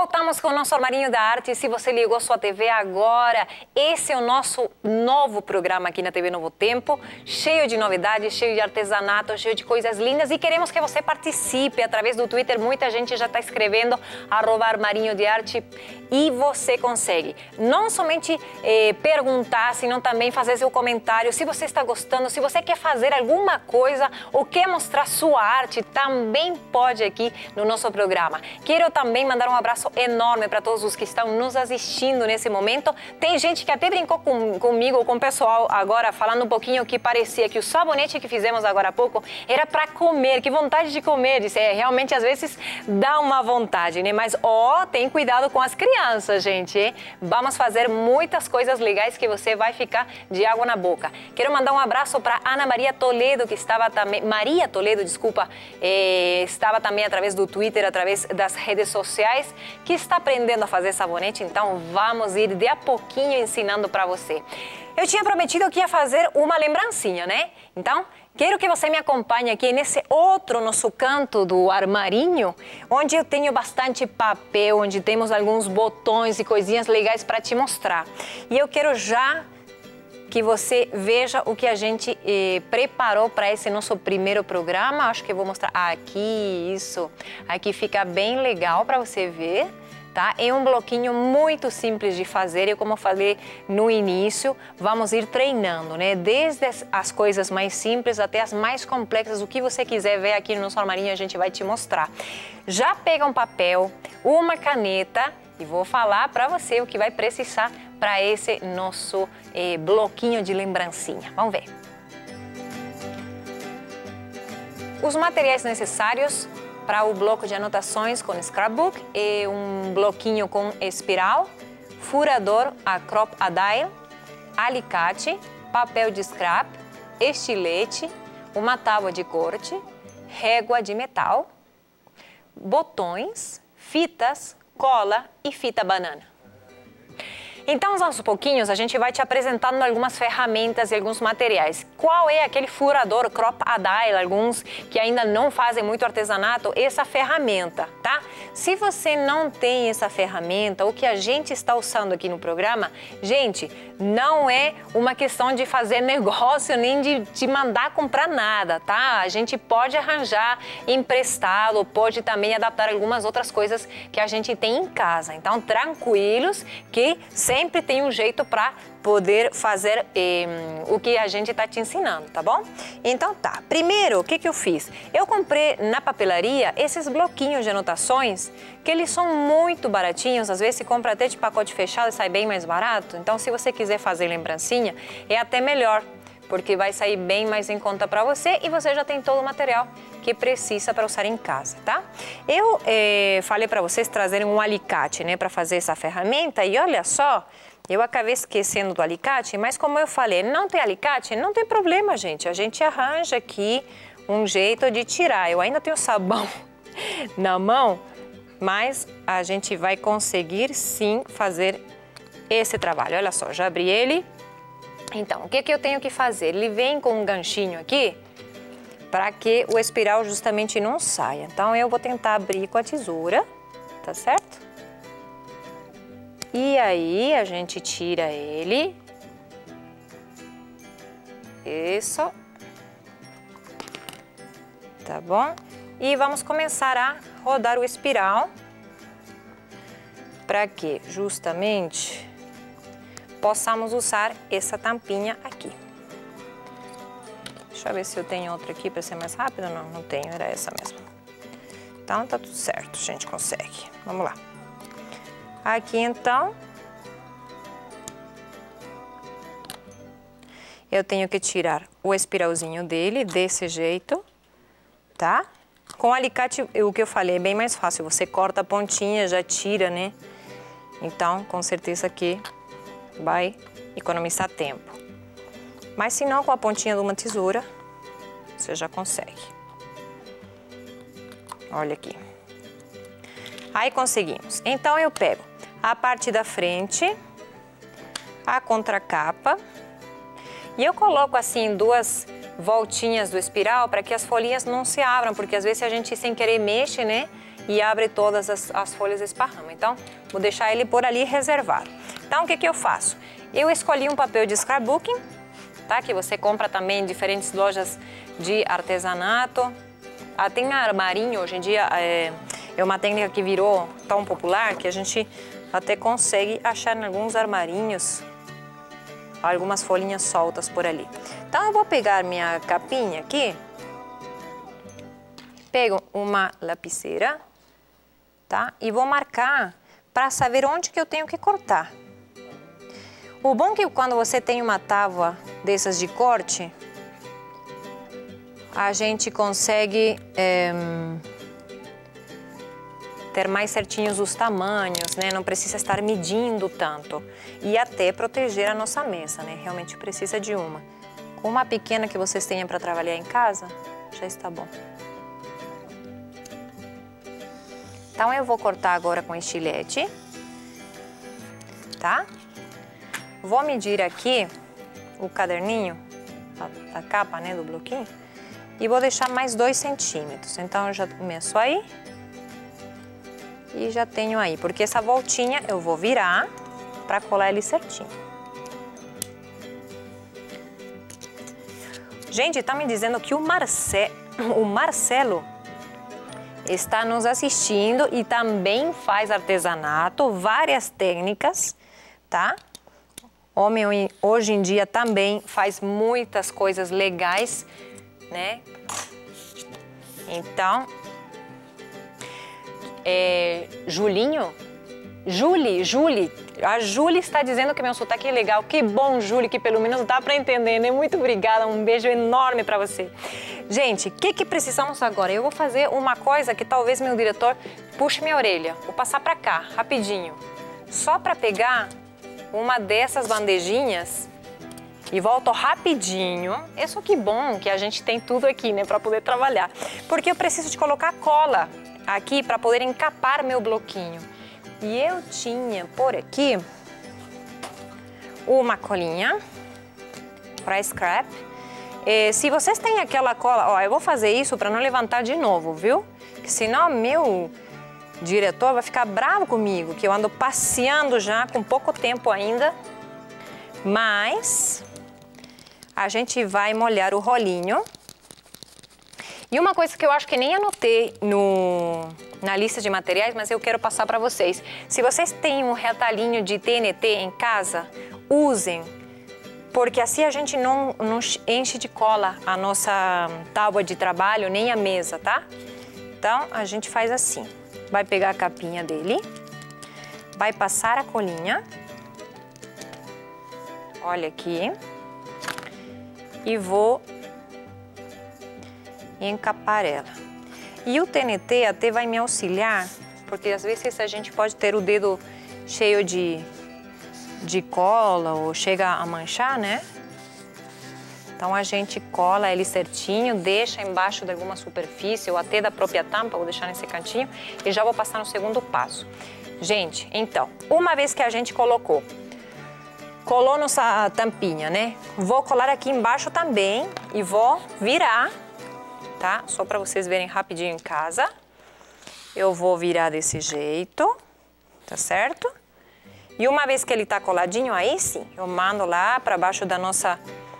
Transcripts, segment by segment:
Voltamos com o nosso Armarinho da Arte. Se você ligou sua TV agora, esse é o nosso novo programa aqui na TV Novo Tempo, cheio de novidades, cheio de artesanato, cheio de coisas lindas, e queremos que você participe através do Twitter. Muita gente já está escrevendo @Armarinho de Arte, e você consegue não somente perguntar, senão também fazer seu comentário. Se você está gostando, se você quer fazer alguma coisa ou quer mostrar sua arte, também pode aqui no nosso programa. Quero também mandar um abraço enorme para todos os que estão nos assistindo nesse momento. Tem gente que até brincou comigo, com o pessoal agora, falando um pouquinho que parecia que o sabonete que fizemos agora há pouco era para comer. Que vontade de comer! Isso realmente às vezes dá uma vontade, né? Mas tem cuidado com as crianças, gente, hein? Vamos fazer muitas coisas legais que você vai ficar de água na boca. Quero mandar um abraço para Ana Maria Toledo, que estava também... Maria Toledo, desculpa, estava também através do Twitter, através das redes sociais, que está aprendendo a fazer sabonete. Então vamos ir de a pouquinho ensinando para você. Eu tinha prometido que ia fazer uma lembrancinha, né? Então quero que você me acompanhe aqui nesse outro nosso canto do armarinho, onde eu tenho bastante papel, onde temos alguns botões e coisinhas legais para te mostrar. E eu quero já que você veja o que a gente preparou para esse nosso primeiro programa. Acho que eu vou mostrar aqui, isso. Aqui fica bem legal para você ver, tá? É um bloquinho muito simples de fazer, e como eu falei no início, vamos ir treinando, né? Desde as coisas mais simples até as mais complexas. O que você quiser ver aqui no nosso armarinho, a gente vai te mostrar. Já pega um papel, uma caneta, e vou falar para você o que vai precisar para esse nosso bloquinho de lembrancinha. Vamos ver. Os materiais necessários para o bloco de anotações com scrapbook é um bloquinho com espiral, furador a crop a dial, alicate, papel de scrap, estilete, uma tábua de corte, régua de metal, botões, fitas, cola e fita banana. Então, aos pouquinhos, a gente vai te apresentando algumas ferramentas e alguns materiais. Qual é aquele furador crop a dial? Alguns que ainda não fazem muito artesanato, essa ferramenta, tá? Se você não tem essa ferramenta, o que a gente está usando aqui no programa, gente, não é uma questão de fazer negócio nem de te mandar comprar nada, tá? A gente pode arranjar emprestado, pode também adaptar algumas outras coisas que a gente tem em casa. Então, tranquilos que sempre tem um jeito para poder fazer o que a gente está te ensinando, tá bom? Então tá, primeiro, o que eu fiz? Eu comprei na papelaria esses bloquinhos de anotações, que eles são muito baratinhos, às vezes se compra até de pacote fechado e sai bem mais barato. Então, se você quiser fazer lembrancinha, é até melhor, porque vai sair bem mais em conta para você e você já tem todo o material que precisa para usar em casa, tá? Eu falei para vocês trazerem um alicate, né, para fazer essa ferramenta, e olha só, eu acabei esquecendo do alicate, mas como eu falei, não tem alicate, não tem problema, gente. A gente arranja aqui um jeito de tirar. Eu ainda tenho sabão na mão, mas a gente vai conseguir sim fazer esse trabalho. Olha só, já abri ele. Então, o que eu tenho que fazer? Ele vem com um ganchinho aqui para que o espiral justamente não saia. Então, eu vou tentar abrir com a tesoura, tá certo? E aí, a gente tira ele. Isso. Tá bom? E vamos começar a rodar o espiral para que justamente possamos usar essa tampinha aqui. Deixa eu ver se eu tenho outra aqui para ser mais rápido. Não, não tenho, era essa mesmo. Então tá tudo certo, a gente consegue. Vamos lá. Aqui então, eu tenho que tirar o espiralzinho dele desse jeito, tá? Com o alicate, o que eu falei, é bem mais fácil. Você corta a pontinha, já tira, né? Então, com certeza que vai economizar tempo. Mas se não, com a pontinha de uma tesoura, você já consegue. Olha aqui. Aí conseguimos. Então eu pego a parte da frente, a contracapa, e eu coloco assim duas voltinhas do espiral para que as folhinhas não se abram, porque às vezes a gente sem querer mexe, né? e abre todas as folhas esparrama. Então, vou deixar ele por ali reservado. Então, o que que eu faço? Eu escolhi um papel de scrapbooking, tá? Que você compra também em diferentes lojas de artesanato. Tem armarinho, hoje em dia é uma técnica que virou tão popular que a gente até consegue achar em alguns armarinhos algumas folhinhas soltas por ali. Então eu vou pegar minha capinha aqui, pego uma lapiseira, tá? E vou marcar para saber onde que eu tenho que cortar. O bom é que quando você tem uma tábua dessas de corte, a gente consegue ter mais certinhos os tamanhos, né? Não precisa estar medindo tanto. E até proteger a nossa mesa, né? Realmente precisa de uma. Com uma pequena que vocês tenham para trabalhar em casa, já está bom. Então eu vou cortar agora com estilete, tá? Vou medir aqui o caderninho, a capa, né, do bloquinho, e vou deixar mais 2 centímetros. Então eu já começo aí. E já tenho aí, porque essa voltinha eu vou virar para colar ele certinho. Gente, tá me dizendo que o Marcelo está nos assistindo e também faz artesanato, várias técnicas, tá? Homem hoje em dia também faz muitas coisas legais, né? Então... Julinho? Julie. A Julie está dizendo que meu sotaque é legal. Que bom, Julie, que pelo menos dá para entender, né? Muito obrigada, um beijo enorme para você. Gente, o que precisamos agora? Eu vou fazer uma coisa que talvez meu diretor puxe minha orelha. Vou passar para cá, rapidinho. Só para pegar uma dessas bandejinhas e volto rapidinho. Isso que bom que a gente tem tudo aqui, né? Para poder trabalhar. Porque eu preciso de colocar cola aqui para poder encapar meu bloquinho. E eu tinha por aqui uma colinha para scrap. Se vocês têm aquela cola, ó, eu vou fazer isso para não levantar de novo, viu? Que senão meu diretor vai ficar bravo comigo, que eu ando passeando já com pouco tempo ainda. Mas a gente vai molhar o rolinho. E uma coisa que eu acho que nem anotei na lista de materiais, mas eu quero passar para vocês. Se vocês têm um retalhinho de TNT em casa, usem, porque assim a gente não enche de cola a nossa tábua de trabalho, nem a mesa, tá? Então, a gente faz assim. Vai pegar a capinha dele, vai passar a colinha, olha aqui, e vou encapar ela. E o TNT até vai me auxiliar, porque às vezes a gente pode ter o dedo cheio de cola ou chega a manchar, né? Então a gente cola ele certinho, deixa embaixo de alguma superfície ou até da própria tampa, vou deixar nesse cantinho e já vou passar no segundo passo. Gente, então, uma vez que a gente colou nossa tampinha, né? Vou colar aqui embaixo também e vou virar, tá? Só para vocês verem rapidinho em casa. Eu vou virar desse jeito, tá certo? E uma vez que ele tá coladinho, aí sim, eu mando lá para baixo da nossa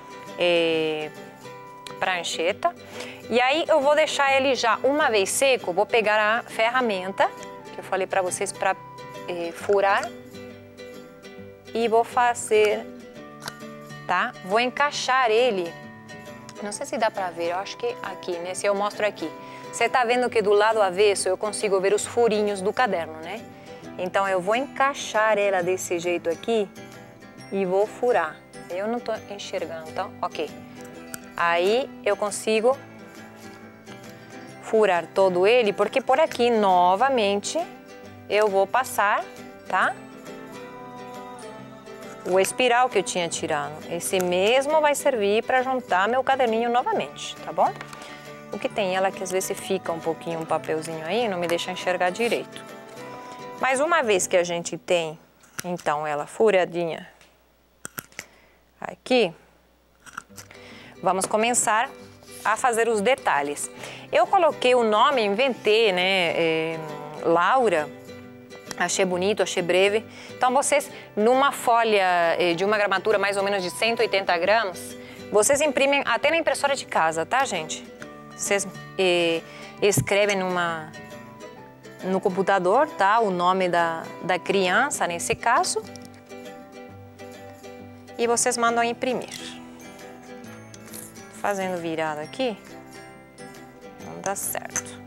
prancheta. E aí eu vou deixar ele já uma vez seco, vou pegar a ferramenta que eu falei para vocês para furar e vou fazer, tá? Vou encaixar ele. Não sei se dá pra ver, eu acho que aqui, né? Se eu mostro aqui. Você tá vendo que do lado avesso eu consigo ver os furinhos do caderno, né? Então eu vou encaixar ela desse jeito aqui e vou furar. Eu não tô enxergando, então, ok. Aí eu consigo furar todo ele, porque por aqui, novamente, eu vou passar, tá? O espiral que eu tinha tirado. Esse mesmo vai servir para juntar meu caderninho novamente, tá bom? O que tem ela que às vezes fica um pouquinho um papelzinho aí, não me deixa enxergar direito. Mas uma vez que a gente tem, então, ela furadinha aqui, vamos começar a fazer os detalhes. Eu coloquei o nome, inventei, né, Laura, achei bonito, achei breve. Então vocês, numa folha de uma gramatura mais ou menos de 180 gramas, vocês imprimem até na impressora de casa, tá, gente? Vocês escrevem no computador, tá? O nome da criança, nesse caso. E vocês mandam imprimir. Fazendo virada aqui, não dá certo.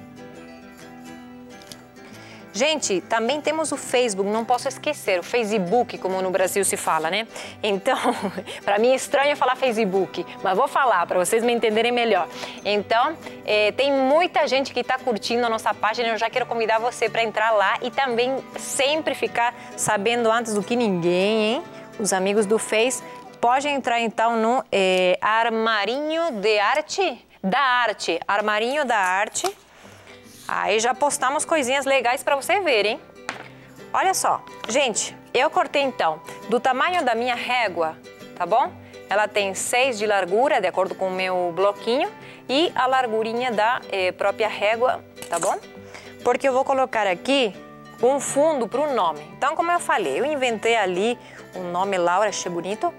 Gente, também temos o Facebook, não posso esquecer, o Facebook, como no Brasil se fala, né? Então, para mim é estranho falar Facebook, mas vou falar para vocês me entenderem melhor. Então, tem muita gente que está curtindo a nossa página, eu já quero convidar você para entrar lá e também sempre ficar sabendo antes do que ninguém, hein? Os amigos do Face, podem entrar então no Armarinho de Arte, Armarinho da Arte. Aí já postamos coisinhas legais para você ver, hein? Olha só, gente, eu cortei então do tamanho da minha régua, tá bom? Ela tem 6 de largura, de acordo com o meu bloquinho, e a largurinha da própria régua, tá bom? Porque eu vou colocar aqui um fundo para o nome. Então, como eu falei, eu inventei ali o nome Laura, achei bonito.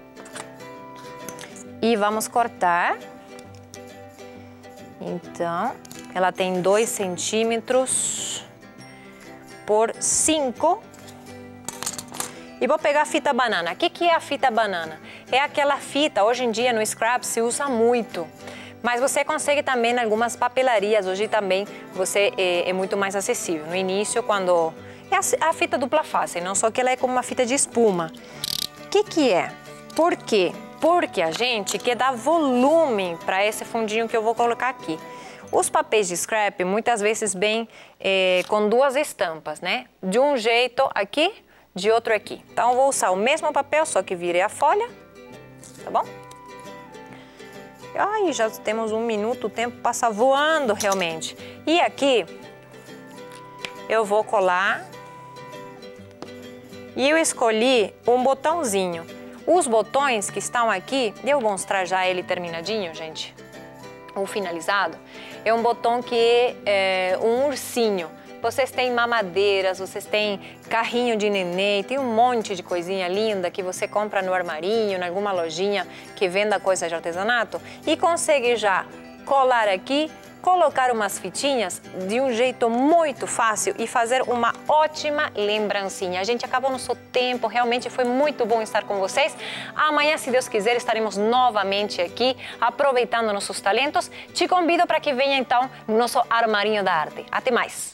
E vamos cortar. Então, ela tem 2 centímetros por 5. E vou pegar a fita banana. O que é a fita banana? É aquela fita, hoje em dia no scrap se usa muito. Mas você consegue também em algumas papelarias, hoje também você é muito mais acessível. No início, quando... É a fita dupla face, não só que ela é como uma fita de espuma. O que é? Por quê? Porque a gente quer dar volume para esse fundinho que eu vou colocar aqui. Os papéis de scrap muitas vezes vêm com 2 estampas, né? De um jeito aqui, de outro aqui. Então eu vou usar o mesmo papel, só que virei a folha, tá bom? Ai, já temos 1 minuto, o tempo passa voando realmente. E aqui eu vou colar e eu escolhi um botãozinho. Os botões que estão aqui, eu vou mostrar já ele terminadinho, gente, ou finalizado. É um botão que é um ursinho. Vocês têm mamadeiras, vocês têm carrinho de nenê, tem um monte de coisinha linda que você compra no armarinho, em alguma lojinha que venda coisa de artesanato e consegue já colar aqui, colocar umas fitinhas de um jeito muito fácil e fazer uma ótima lembrancinha. A gente acabou nosso tempo, realmente foi muito bom estar com vocês. Amanhã, se Deus quiser, estaremos novamente aqui, aproveitando nossos talentos. Te convido para que venha então no nosso Armarinho da Arte. Até mais!